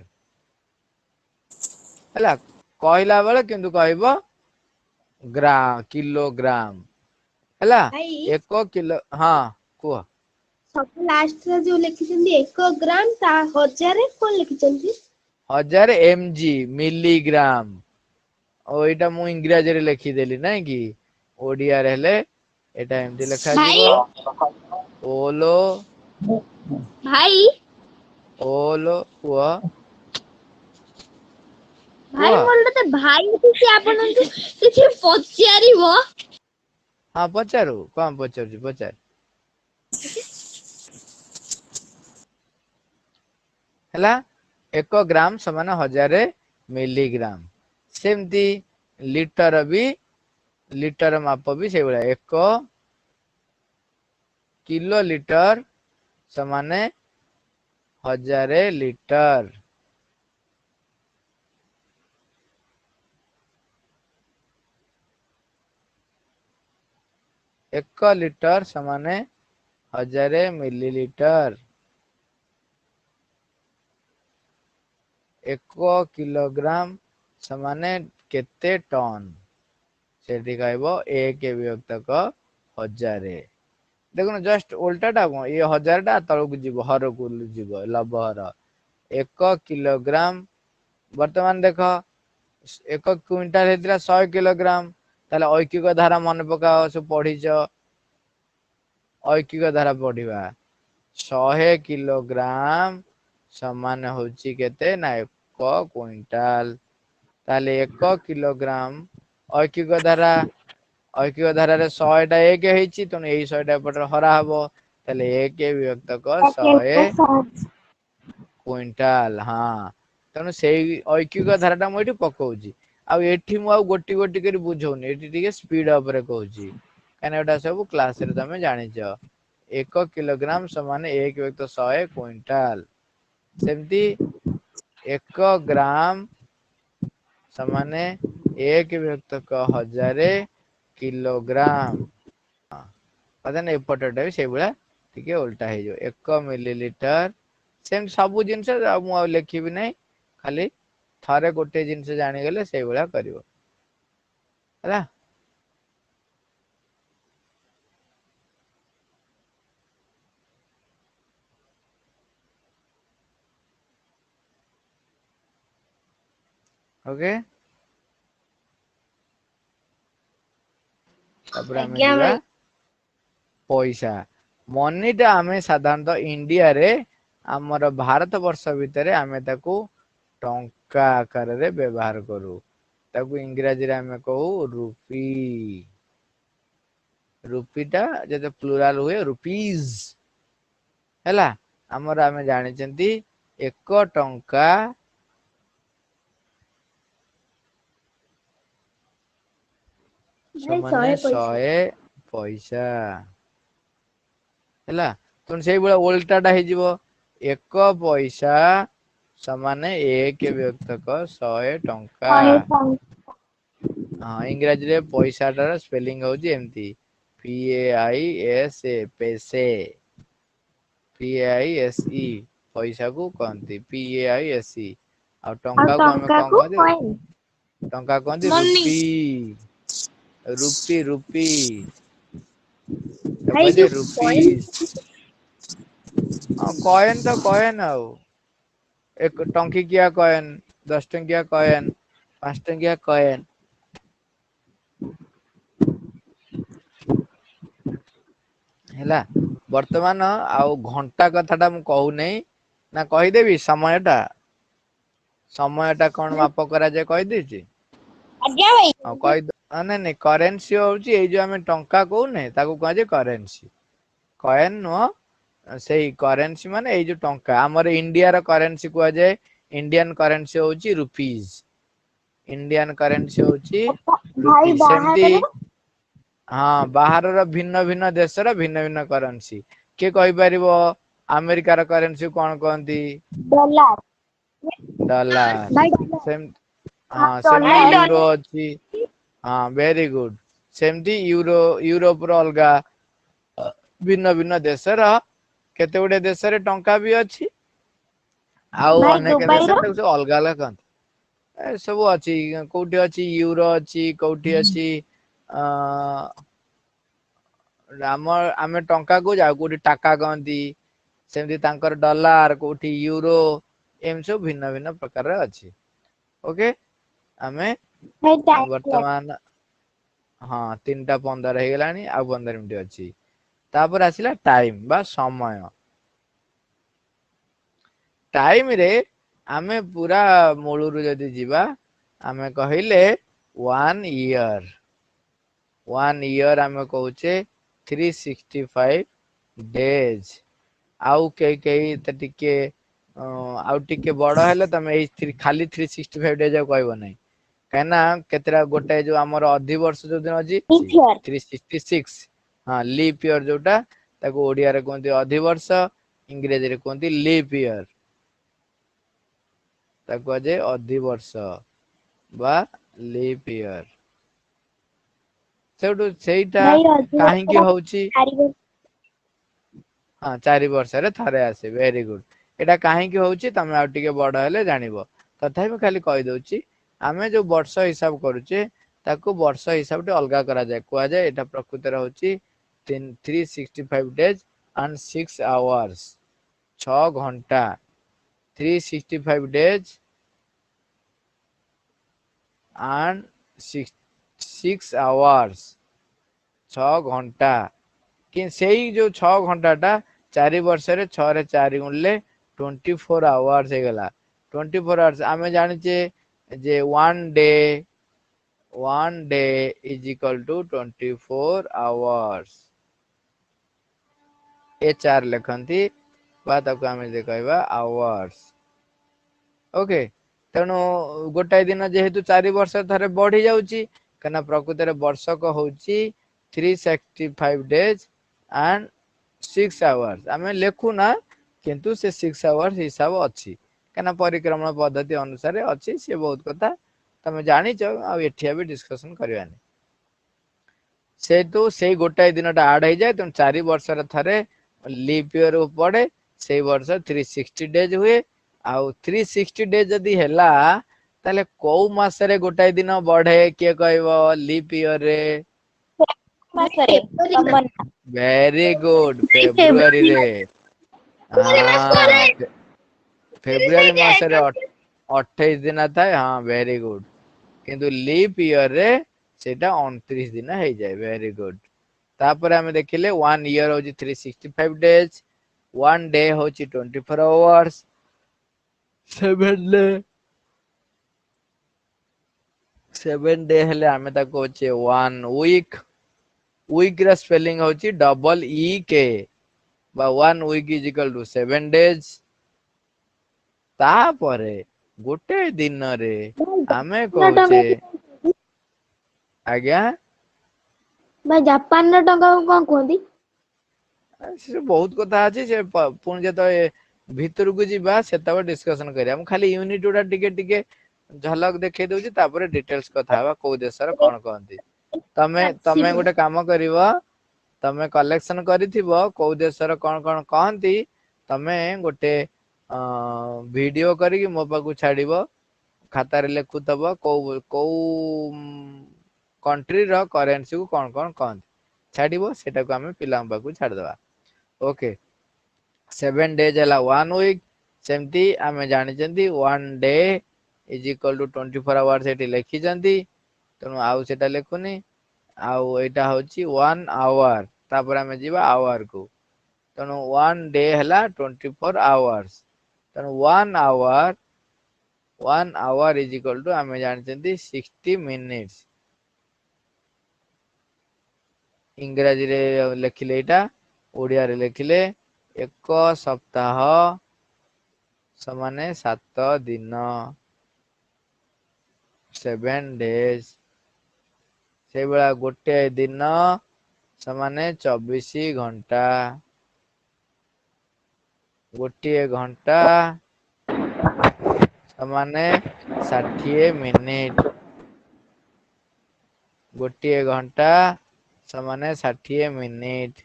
हैला कहला बेले किंतु कहबो ग्रा किलोग्राम हैला भाई 1 किलो हाँ कुह सब लास्ट रे जो लिखिसंदी 1 ग्राम ता 1000 कोन लिखिसंदी 1000 mg मिलीग्राम ओ एटा मु इंग्रजी रे लिखि देली नै कि ओडिया रे हेले एटा एमडी लिखा भाई जीवो ओलो भाई ओलो कुह भाई मोर ते भाई किसी आपन किसी पचारिबो हाँ पचारू कौन पचारू पचार हैला 1 ग्राम समान 1000 मिलीग्राम सेमती लीटर भी लीटर माप भी से भाया 1 किलो लीटर समाने 1000 लीटर 1 लीटर समाने 1000 मिलीलीटर 1 किलोग्राम समाने केते टन सेठी कहबो 1 विभक्तक 1000 देखो जस्ट उल्टाटा को ये 1000 टा तळକୁ ଯିବ हरକୁ ଯିବ लबहर 1 किलोग्राम वर्तमान देखो 1 क्विंटाल हेतिला 100 किलोग्राम ताले ऐकिक धारा मन पकाओ सब पढिछ ऐकिक धारा पढिबा 100 किलोग्राम समान होची केते ना 1 क्विंटाल ताले 1 किलोग्राम ऐकिक धारा रे 100 टा 1 हेची तने एई 100 टा पटर हरा हबो ताले 1 विभक्तक 100 क्विंटाल हाँ तेणु से ऐकिक धारा टा मुझे पकाऊँ ଆଉ ଏଠି ମୁଁ ଆଉ ଗୋଟି ଗୋଟି କରି ବୁଝଉନି, ଏଠି ଟିକେ ସ୍ପିଡ ଅପରେ କହୁଛି କାହିଁକିନା ଏଟା ସବୁ କ୍ଲାସ ରେ ତମେ ଜାଣିଛ। 1 କିଲୋଗ୍ରାମ ସମାନ 1/100 କ୍ୱିଣ୍ଟାଲ। ସେମିତି 1 ଗ୍ରାମ ସମାନେ 1/1000 କିଲୋଗ୍ରାମ। ଏପଟଟା ବି ସେଇଭଳିଆ ଟିକେ ଓଲଟା ହେଇଯିବ। 1 ମିଲିଲିଟର ସେମିତି ସବୁ ଜିନିଷ ମୁଁ ଆଉ ଲେଖିବି ନାହିଁ, ଖାଲି ଥରେ ଗୋଟେ ଜିନିଷ ଜାଣିଗଲେ ସେଇଭଳିଆ କରିବ ହେଲା। ଓକେ, ତାପରେ ଆମେ ଆଜ୍ଞା ଯିବା ଭାଇ। ପଇସା। ମନିଟା ଆମେ ସାଧାରଣତଃ ଇଣ୍ଡିଆରେ ଆମର ଭାରତ ବର୍ଷ ଭିତରେ ଆମେ ତାକୁ ଟଙ୍କା ଆକାରରେ ବ୍ୟବହାର କରୁ। ତାକୁ ଇଂରାଜୀରେ ଆମେ କହୁ ରୁପି। ରୁପି ଟା ଯେତେ ପ୍ଲୁରାଲ ହୁଏ ରୁପିଜ ହେଲା। ଆମର ଆମେ ଜାଣିଛନ୍ତି 1 ଟଙ୍କା ଭାଇ ସମାନେ 100 ପଇସା। 100 ପଇସା ହେଲା। ତେଣୁ ସେଇଭଳିଆ ଓଲଟା ଟା ହେଇଯିବ 1 ପଇସା ସମାନେ 1/100 ଟଙ୍କା। 100 ହଁ ଇଂରାଜୀରେ ପଇସା ଟାର ସ୍ପେଲିଂ ହଉଛି ଏମିତି PAISA ପେସେ। PAISE ପଇସା କୁ କହନ୍ତି PAISE। ଆଉ ଟଙ୍କା କୁ ଆମେ କଣ କହନ୍ତି? କଏନ। ଟଙ୍କା କହନ୍ତି ମନି। ରୁପି। ରୁପି ରୁପି ତାକୁ ଭାଇ କୁହାଯାଏ ଯୋଉ କଏନ ରୁପିଜ। ହଁ କଏନ ତ କଏନ ଆଉ। 1 ଟଙ୍କିକିଆ କଏନ, 10 ଟଙ୍କିଆ କଏନ, 5 ଟଙ୍କିଆ କଏନ। ହେଲା। ବର୍ତ୍ତମାନ ଆଉ ଘଣ୍ଟା କଥା ଟା ମୁଁ କହୁନେଇ ନା କହିଦେବି ସମୟ ଟା? ସମୟ ଟା କଣ ମାପ କରାଯାଏ କହିଦେଇଛି? ଆଜ୍ଞା ଭାଇ। ହଁ ନାଇଁ ନାଇଁ କରେନ୍ସି ହଉଛି ଏଇ ଯୋଉ ଆମେ ଟଙ୍କା କହୁନେ ତାକୁ କୁହାଯାଏ କରେନ୍ସି। କଏନ ନୁହଁ, ସେଇ କରେନ୍ସି ମାନେ ଏଇ ଯୋଉ ଟଙ୍କା ଆମର ଇଣ୍ଡିଆର କରେନ୍ସି କୁହାଯାଏ ଇଣ୍ଡିଆନ କରେନ୍ସି ହଉଛି ରୁପିଜ। ଇଣ୍ଡିଆନ କରେନ୍ସି ହଉଛି ଭାଇ ରୁପି। ସେମିତି ବାହାରର ହଁ ବାହାରର ଭିନ୍ନ ଭିନ୍ନ ଦେଶର ଭିନ୍ନ ଭିନ୍ନ କରେନ୍ସି। କିଏ କହିପାରିବ ଆମେରିକାର କରେନ୍ସି କଣ କହନ୍ତି? ଡଲାର। ଡଲାର। ଭାଇ ହଁ ସେମିତି ଡଲାର ୟୁରୋ ଅଛି। ହଁ ଭେରି ଗୁଡ। ସେମିତି ୟୁରୋପ ର ଅଲଗା ଭିନ୍ନ ଭିନ୍ନ ଦେଶର କେତେ ଗୁଡେ ଦେଶରେ ଟଙ୍କା ବି ଅଛି। ଆଉ ଭାଇ ଅନେକ ଦୁବାଇର ଦେଶରେ ତାକୁ ସବୁ ଅଲଗା ଅଲଗା କହନ୍ତି। ଏ ସବୁ ଅଛି କୋଉଠି ଅଛି ୟୁରୋ ଅଛି, କୋଉଠି ଅଛି ଅ ଆମେ ଟଙ୍କା କୁ ଯାଉ କୋଉଠି ଟାକା କହନ୍ତି। ସେମିତି ତାଙ୍କର ଡଲାର କୋଉଠି ୟୁରୋ ଏମିତି ସବୁ ଭିନ୍ନ ଭିନ୍ନ ପ୍ରକାରର ଅଛି। ଓକେ, ଆମେ ଭାଇ ଟାଇମ୍ ହେଲା। ବର୍ତ୍ତମାନ ହଁ 3:15 ହେଇଗଲାଣି ଆଉ 15 ମିନିଟ ଅଛି। ତାପରେ ଆସିଲା ଟାଇମ ବା ସମୟ। ଟାଇମ ରେ ଆମେ ପୁରା ମୂଳରୁ ଯଦି ଯିବା ଆମେ କହିଲେ 1 ଇୟର। 1 ଇୟର ଆମେ କହୁଛେ 365 ଡେଜ। ଆଉ କେହି ତ ଟିକେ ଆଉ ଟିକେ ବଡ ହେଲେ ତମେ ଏଇ ଖାଲି 365 ଡେଜ ଆଉ କହିବ ନାହିଁ। କାହିଁକି ନା କେତେଟା ଗୋଟେ ଯୋଉ ଆମର ଅଧିବର୍ଷ ଯୋଉ ଦିନ ଅଛି ଇଥିଅର 366 ହଁ ଲିପ୍ ଇୟର ଯୋଉଟା ତାକୁ ଓଡିଆରେ କୁହନ୍ତି ଅଧିବର୍ଷ, ଇଂରେଜୀରେ କୁହନ୍ତି ଲିପ୍ ଇୟର। ତାକୁ କୁହାଯାଏ ଅଧିବର୍ଷ ବା ଲିପ୍ ଇୟର। ସେଇଠୁ ସେଇଟା ଭାଇ ଅଧିବର୍ଷର କାହିଁକି ହଉଛି? 4 ବର୍ଷ। ହଁ 4 ବର୍ଷରେ ଥରେ ଆସେ ଭେରି ଗୁଡ। ଏଇଟା କାହିଁକି ହଉଛି ତମେ ଆଉ ଟିକେ ବଡ ହେଲେ ଜାଣିବ। ତଥାପି ଖାଲି କହିଦଉଛି ଆମେ ଯୋଉ ବର୍ଷ ହିସାବ କରୁଛେ ତାକୁ ବର୍ଷ ହିସାବ ଟେ ଅଲଗା କରାଯାଏ। କୁହାଯାଏ ଏଇଟା ପ୍ରକୃତରେ ହଉଛି 365 days and 6 hours। 6 ଘଣ୍ଟା 365 ଡେଜ and 6 hours 6 ଘଣ୍ଟା। କି ସେଇ ଯୋଉ 6 ଘଣ୍ଟା ଟା 4 ବର୍ଷରେ 6 ରେ 4 ଗୁଣିଲେ 24 ଆୱାର୍ସ ହେଇଗଲା। 24 ଆୱାର୍ସ ଆମେ ଜାଣିଛେ ଯେ one day is equal to 24 hours। HR ଲେଖନ୍ତି ବା ତାକୁ ଆମେ ଯଦି କହିବା ଆୱାର୍ସ। ଓକେ, तेणु गोटाए दिन जेहेतु 4 वर्ष थरे बढ़ी जाउची कना प्रकृति रे वर्षक होउची 365 डेज एंड 6 आवर्स आमे लेखु ना किंतु से 6 आवर्स हिसाब अछि कना परिक्रमण पद्धति अनुसार अछि से बहुत कथा तमे जानि छ आ एठिया भी डिस्कशन करबानी से तो से गोटाए दिनटा आड हो जाए तुम 4 वर्ष रे थरे लीप ईयर पड़े से वर्ष 360 डेज हुए आउ 360 डेज जदी हैला ताले को मासरे गोटाए दिन बढ़े के कहबो लीप ईयर रे मासरे कमन वेरी गुड फेब्रुआरी रे हाँ फेब्रुआरी मासरे 28 दिन थाए हाँ वेरी गुड किंतु लीप ईयर रे सेटा 29 दिन हो जाए वेरी गुड तापर हमें देखिले 1 ईयर होची 365 डेज 1 डे होची 24 आवर्स 7 डे हेले हमें ताको होचे 1 वीक वीक रा स्पेलिंग होची डबल ई के बा 1 week is equal to 7 days तापरे गोटे दिन रे हमें कहूचे आज्ञा भाई जापान रे टंका को कोन कहंदी से बहुत कथा अछि से पुन जे तो भीतर को जीवा सेतबे डिस्कशन करिया हम खाली यूनिट उडा टिके टिके झलक देखे दउची तापर डिटेल्स कथा हवा को देशर कोन कहंती तमे गोटे काम करिवो तमे कलेक्शन करिथिबो को देशर कोन कोन कहंती तमे गोटे वीडियो करी मो पाकू छाड़िबो खाता रे लेखुतबो को कंट्री रो करेंसी को कोन कोन कहंती छाड़िबो सेटा को हमें पिलाम पाकू छाड़ दवा ओके 7 डेज हला 1 वीक सेमती आमे जानि जंती 1 day is equal to 24 hours एटी लिखि जंती तनु आउ सेटा लेखुनी आउ एटा होची 1 आवर तापर आमे जीवा आवर को तनु 1 डे हला 24 आवर्स तनु 1 आवर इज इक्वल टू आमे जानि जंती 60 मिनिट्स इंग्रजी रे लिखिले एटा ओडिया रे लिखिले 1 सप्ताह समाने 7 दिन 7 डेज से बेला गोटे दिन समाने 24 घंटा गोटे घंटा समाने 60 मिनिट गोटे घंटा समाने 60 मिनिट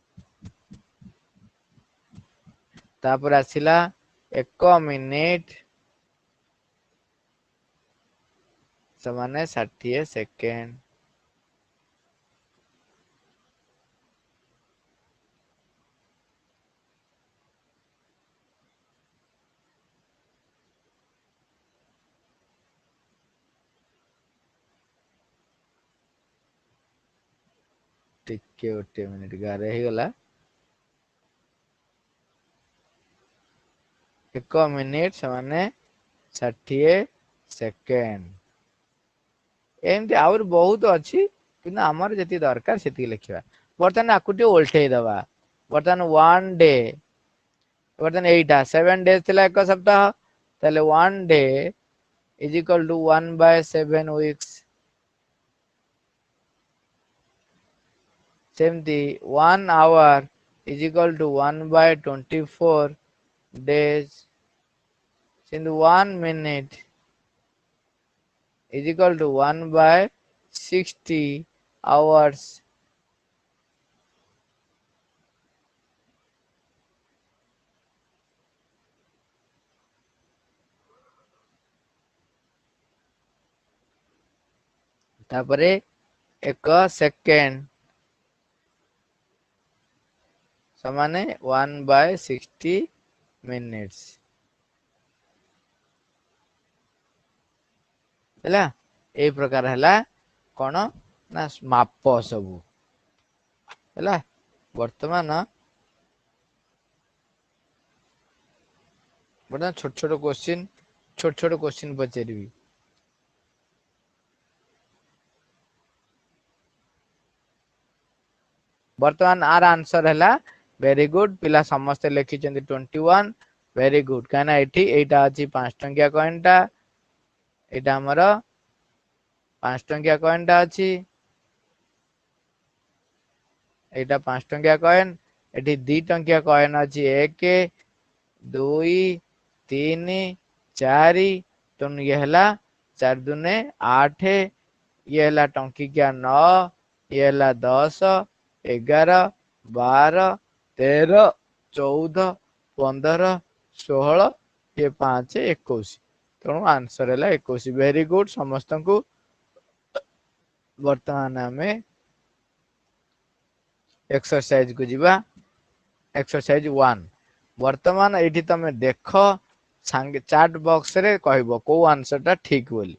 तापर आसिला 1 मिनिट समाने 60 सेकेंड टिके गोटे मिनिट गारे ही गला 1 मिनिट समाने 60 सेकेंड एमती आउर बहुत अच्छी किंतु आमर जति दरकार सेति लिखिबा बर्तन आकुटी उल्टेई दबा बर्तन 1 डे बर्तन एटा 7 डेज थिला 1 सप्ताह ताले 1 day is equal to 1/7 weeks सेमती 1 hour is equal to 1/24 days since 1 minute is equal to 1/60 hours तापरे 1 सेकेंड समाने 1/60 मिनिट्स हैला ए प्रकार हैला कोन ना माप सबु हैला वर्तमान छोट छोट क्वेश्चन पचारि वर्तमान आर आंसर हैला वेरी गुड पिला समस्त लिखि 21 वेरी गुड कहना एठी एटा अछि 5 टंकिया कॉइनटा एटा हमर 5 टंकिया कॉइन टा अछि एटा 5 टंकिया कॉइन एठी 2 टंकिया कॉइन अछि 1 2 3 4 तन ये हला 4 दुने 8 ये हला टंकिया 9 ये हला 10 11 12 13 14 15 16 ये 5 21 तेणु आंसर है 21 वेरी गुड समस्त को वर्तमान आमे एक्सरसाइज को जीवा एक्सरसाइज 1 वर्तमान एठी तमे देख सांगे चैट बॉक्स रे कहबो को आंसर टा ठीक बोली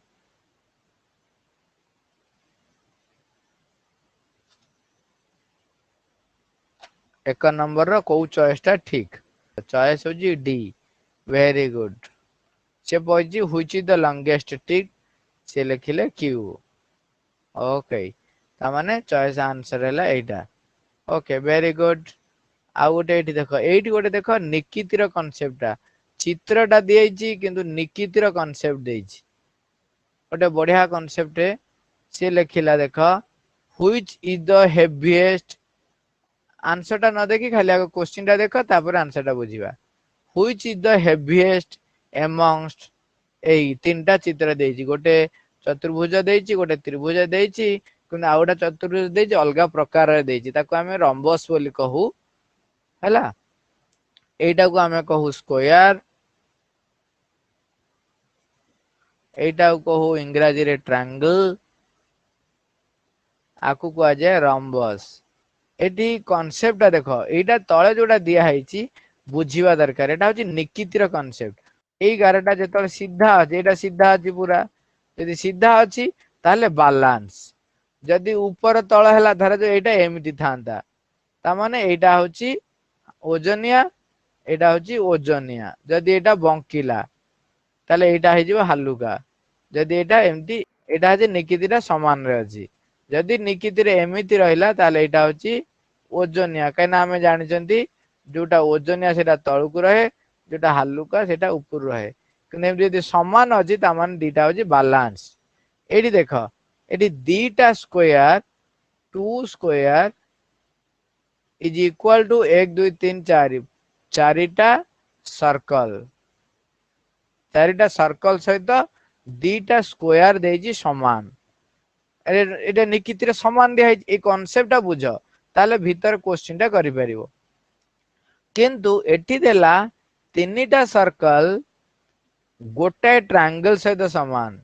एक नंबर रो को चॉइस टा ठीक चॉइस हो जी डी वेरी गुड से पॉइजी which is the longest tick से लिखिले क्यू ओके ता माने चॉइस आंसर हैला एटा ओके वेरी गुड आ गोटे एठी देखो एठी गोटे देखो निकितिर कांसेप्ट टा चित्रटा दियैछि किंतु निकितिर कांसेप्ट देइछि गोटे बढ़िया कांसेप्ट से लिखिला देखो which is the heaviest answer टा न देखि खाली आगे क्वेश्चन टा देखो तापर आंसर टा बुझिबा which is the heaviest amongst एई तीनटा चित्र देइछि गोटे चतुर्भुज देइछि गोटे त्रिभुज देइछि किंतु आ गोटे चतुर्भुज देइछि अलगा प्रकार रे देइछि ताको हमें रंबस बोली कहू हैला एटा को हमें कहू स्क्वायर एटा को कहू इंग्रजी रे ट्रायंगल आकु को जाय रंबस एटी कांसेप्ट देखो एटा तळे जोटा दिया हैछि बुझिबा दरकार एटा होछि निकितिर कांसेप्ट एई गारटा जेतल सीधा अछि एटा सीधा अछि पूरा यदि सीधा अछि ताले बैलेंस जदि ऊपर तळ हैला धर जो एटा एमिति थांता ता माने एटा होछि ओजनिया एटा होछि ओजनिया जदि एटा बंकिला ताले एटा हे जिवो हालुका जदि एटा एमिति एटा जे निकितिरा समान रे अछि जदि निकितिरे एमिति रहिला ताले एटा होछि ओजनिया काइना हमें जानि जंती जोटा ओजनिया सेटा तळुकु रहे जोटा हालुका सेटा ऊपर रहे किने यदि समान अछि ता माने दीटा होछि बैलेंस एडी देखो एडी दीटा square 2 square is equal to 1 2 3 4 चारिटा सर्कल सहित दीटा स्क्वायर देइछि समान एटा निकितिरे समान दिया ए कांसेप्ट टा बुझ ताले भीतर क्वेश्चन टा करि परिबो किंतु एठी देला तीनटा सर्कल गोटे ट्रायंगल सहित समान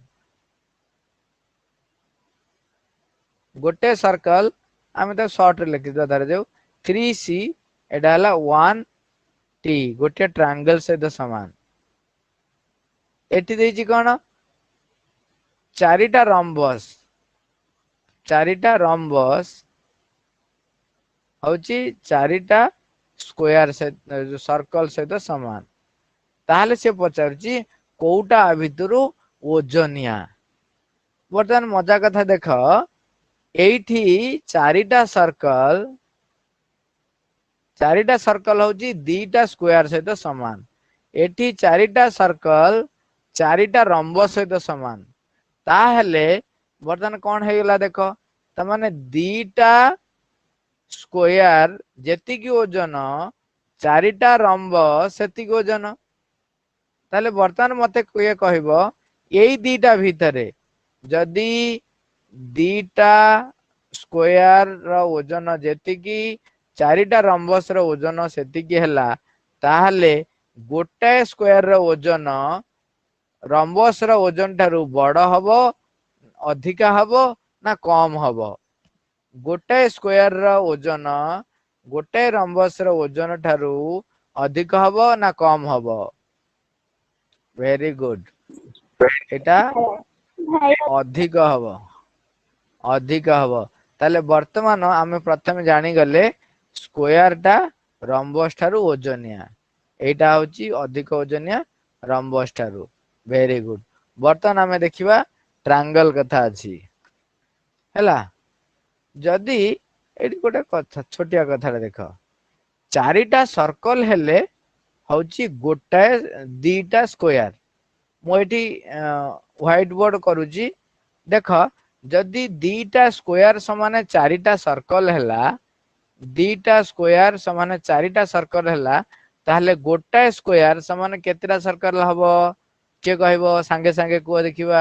गोटे सर्कल आमे तो शॉर्ट रे लिखि दो धर जाऊ 3c एटा हला 1t गोटे ट्रायंगल सहित समान एठी देइछि कोन चारिटा रंबस होची चारिटा स्क्वायर से जो सर्कल सहित समान ताहले से पचारची कोउटा भितरु ओजनिया वर्तमान मजा कथा देख एठी चारिटा सर्कल होची दीटा स्क्वायर सहित समान एठी चारिटा सर्कल चारिटा रंबस सहित समान ताहले वर्तमान कोन हे गेला देखो त माने दीटा स्क्वायर जेति की ओजन चारिटा रंबस सेति की ओजन ताले वर्तमान मते ये कहबो एई दीटा भितरे जदी दीटा स्क्वायर रो ओजन जेति की चारिटा रंबस रो ओजन सेति की हैला ताहले गोटे स्क्वायर रो ओजन रंबस रो ओजन ठारू बड़ हबो अधिका हबो ना कम हबो गोटे स्क्वायर रो ओजन गोटे रंबस रो ओजन ठारू अधिक हबो ना कम हबो वेरी गुड एटा अधिक हबो ताले वर्तमान आमे प्रथम जानि गले स्क्वायर टा रंबस ठारू ओजनिया एटा होची अधिक ओजनिया रंबस ठारू वेरी गुड वर्तमान आमे देखिबा ट्रायंगल कथा अछि हैला जदी एडी गोटे कथा छोटिया कथा देख चारिटा सर्कल हेले होची गोटे दीटा स्क्वायर मुझे व्हाइट बोर्ड करुची देख जदि दीटा स्क्वायर समान चारिटा सर्कल है दीटा स्क्वायर समान चारिटा सर्कल है ताहले गोटाए स्क्वायर समान केतेटा सर्कल हबो के कहबो सांगे सांगे को देखिबा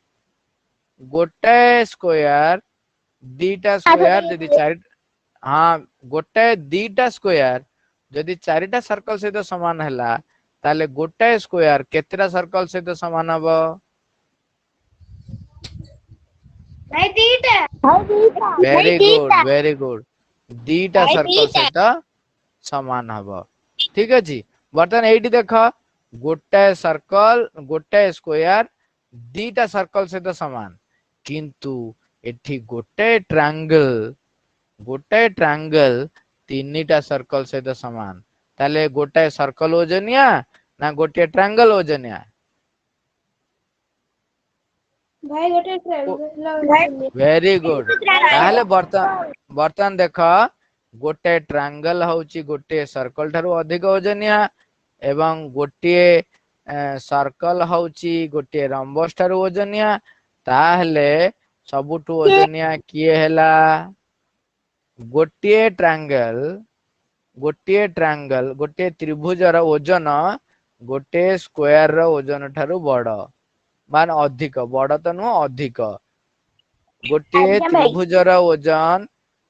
गोटाए स्क्वायर दीटा स्क्वायर जदि चारि हाँ गोटाए दीटा स्क्वायर जदि चारिटा सर्कल सहित समान है ताले गोटाए स्क्वायर केतेटा सर्कल सहित समान हबो भाई दीटा वेरी गुड दीटा सर्कल सहित समान हबो ठीक अछि बर्तन एठी देख गोटाए सर्कल गोटाए स्क्वायर दीटा सर्कल सहित समान किंतु एठी गोटाए ट्रायंगल तीनटा सर्कल सहित समान ताले गोटाए सर्कल ओजनिया ना गोटे ट्रायंगल ओजनिया भाई गोटे ट्रायंगल वेरी गुड ताहले बर्तन देख गोटे ट्रायंगल होची गोटे सर्कल ठारू अधिक ओजनिया एवं गोटे सर्कल होची गोटे रंबस ठारू ओजनिया ताहले सबुठु ओजनिया किए हैला गोटे ट्रायंगल गोटे त्रिभुजर ओजन गोटे स्क्वायर रो ओजन ठारू बड़ मान अधिक बड़ तो नुह अधिक गोटे त्रिभुजर ओजन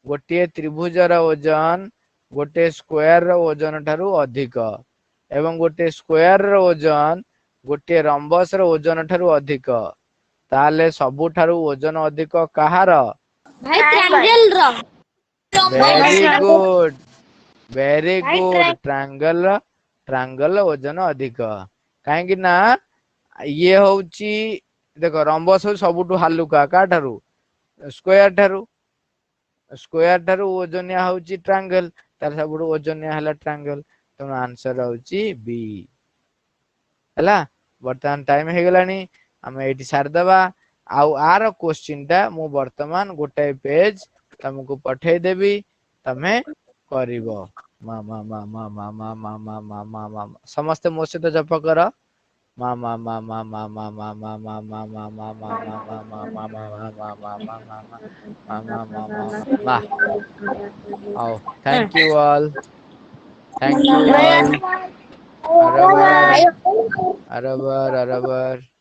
गोटे स्क्वायर रो ओजन ठारू अधिक एवं गोटे स्क्वायर रो ओजन गोटे रंबस रो ओजन ठारू अधिक ताले सबु ठारू ओजन अधिक कहार भाई ट्रायंगल रो वेरी गुड ट्रायंगल ओजन अधिक कहीं ना ये होची देखो रंबस सबुठु हालुका का ठारू स्क्वायर ठारू ओजनिया होची ट्रायंगल तार सबुठु ओजनिया हला ट्रायंगल तेणु आंसर होची बी हला वर्तमान टाइम हे गलानी हम एठी सार दबा आउ आर क्वेश्चन टा मु वर्तमान गोटे पेज तुमको पठे देबी तमे करिवो मा मा मा मा मा मा मा मा मा मा मा समस्त मो सहित जप कर मा मा मा मा मा मा मा मा मा मा मा मा मा मा मा मा मा मा आओ थैंक यू ऑल अरबर अरबर अरबर